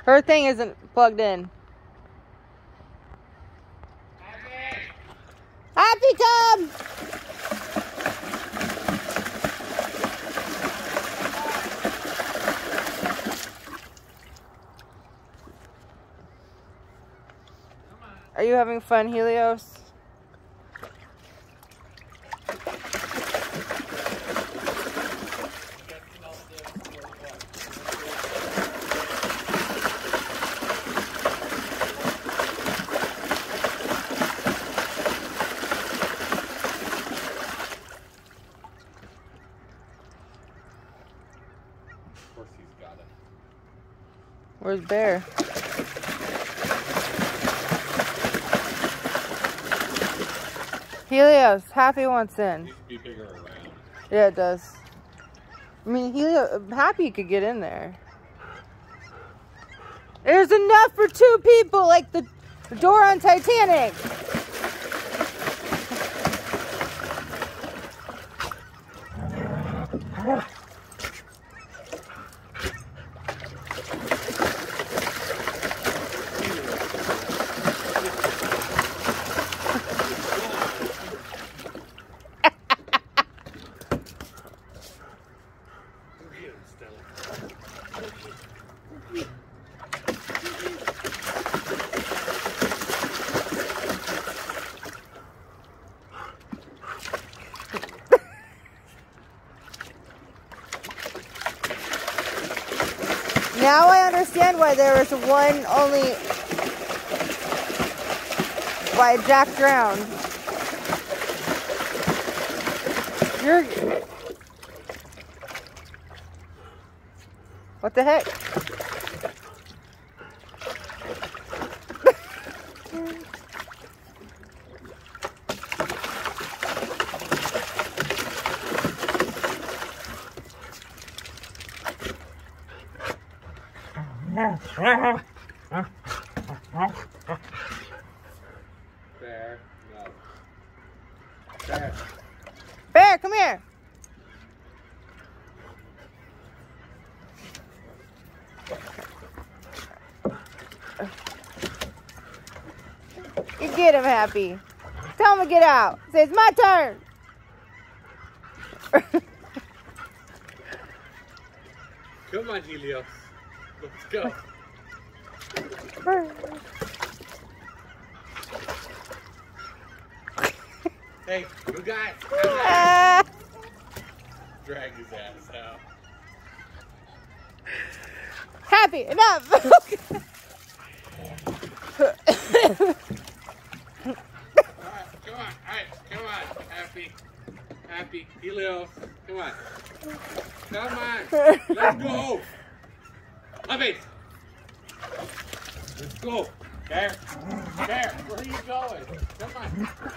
Her thing isn't plugged in. Happy, come! Are you having fun, Helios? Of course he's got it. Where's Bear? Helios, Happy wants in. Needs to be bigger around. Yeah, it does. I mean, Happy could get in there. There's enough for 2 people, like the door on Titanic. Now I understand why there was one only, why Jack drowned. What the heck? Bear, no. Bear. Bear, come here. You get him, Happy. Tell him to get out. Say, it's my turn. Come on, Helios. Let's go. Hey, you guys. Drag his ass out. Happy, enough. Alright, come on. Happy. Happy. Helios. Come on. Come on. Let's go. Happy. Let's go. Bear. Bear, where are you going? Come on.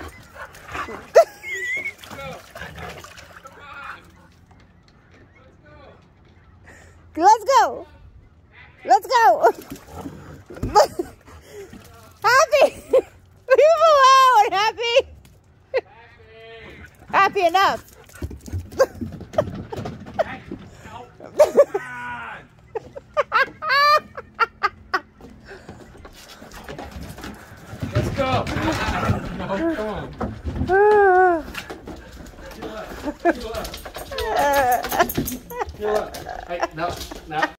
Let's go. Come on. Let's go. Let's go. Happy. Leave him alone, Happy. Happy, enough. Let's go. No, come on. Heal up. Heal up. Heal up. Hey, no, no.